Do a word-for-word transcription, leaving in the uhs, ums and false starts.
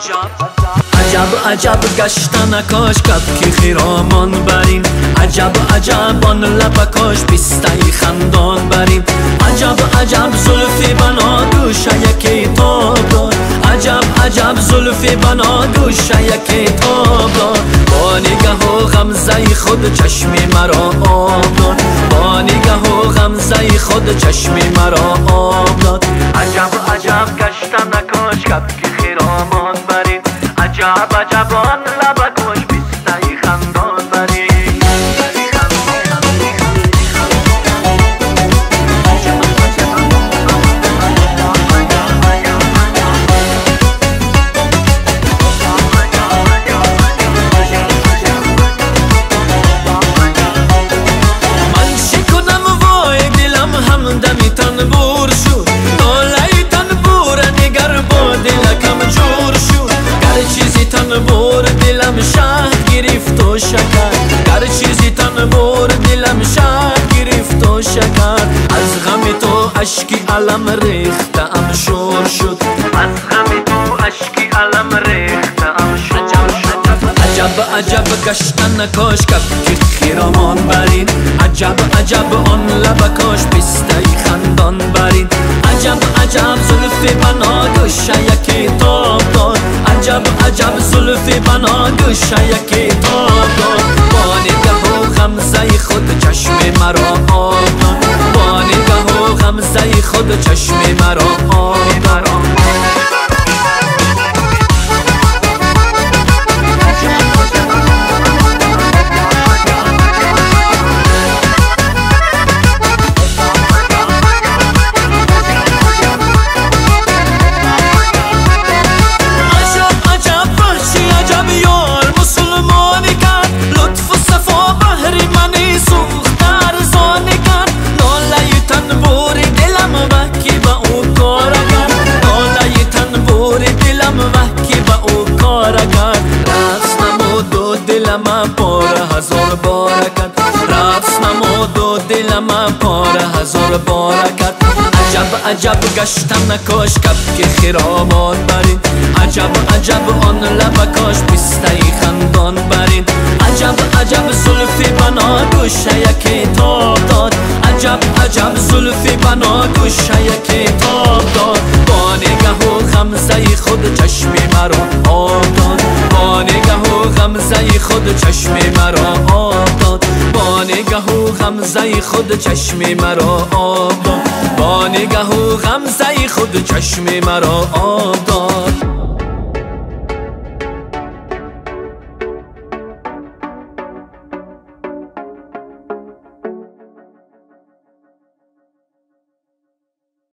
عجب عجب گشتنکاش کبکی خیرامان برین عجب عجب آن لبکاش بیستای خندان برین عجب عجب زلفی بنا دوشه یکی تاب دار عجب عجب زلفی بنا دوشه یکی تاب دار با نگه و غمزه خود چشمی مرا آب داد با نگه و غمزه خود چشمی مرا آب داد عجب عجب گشتنکاش کبکی خیرامان برین عجب عجب آن لبکاش بیستای خندان برین من شکنم وای دلم همدمی تنبور شد نالای تنبور نگر با دلکم جور شد چیزی تنبور دلم شهد گرفت و شکر گر چیزی تنبور دلم شهد گرفت و شکر از غم تو اشکی علم ریختم شور شد از غم تو اشکی علم ریختم شور شد عجب عجب گشتنکاش کبکی خیرامان برین عجب عجب آن لبکاش بیستای خندان برین عجب عجب زلفی بنا دوشه یکی تاب داد عجب عجب زلفی بنا دوشه یکی تاب داد با نگه و غمزه خود چشم مرا آب داد با نگه و غمزه خود چشم مرا آب داد دلم پاره هزار بارکت رقص نمود و دلم پاره هزار بارکت عجب عجب گشتنکاش کبکی خیرامان برین عجب عجب آن لبکاش بیستای خندان برین عجب عجب زلفی بنا دوشه یکی تاب داد عجب عجب زلفی بنا دوشه یکی تاب داد با نگه و غمزه خود چشمی مرا آب داد با نگه و غمزه خود چشمی مرا آب داد با نگه و غمزه خود چشمی مرا آب داد با نگه و غمزه خود چشمی مرا آب داد